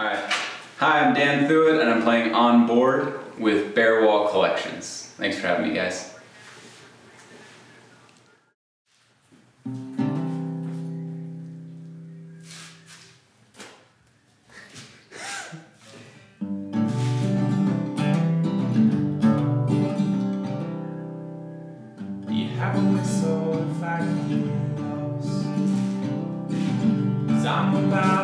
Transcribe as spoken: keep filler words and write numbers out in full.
Alright. Hi, I'm Dan Thuet, and I'm playing on board with BearWall Collections. Thanks for having me, guys. You have a whistle if I can hear those, 'cause I'm about